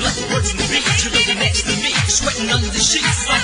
like the words in the beat. You're living next to me, sweating under the sheets like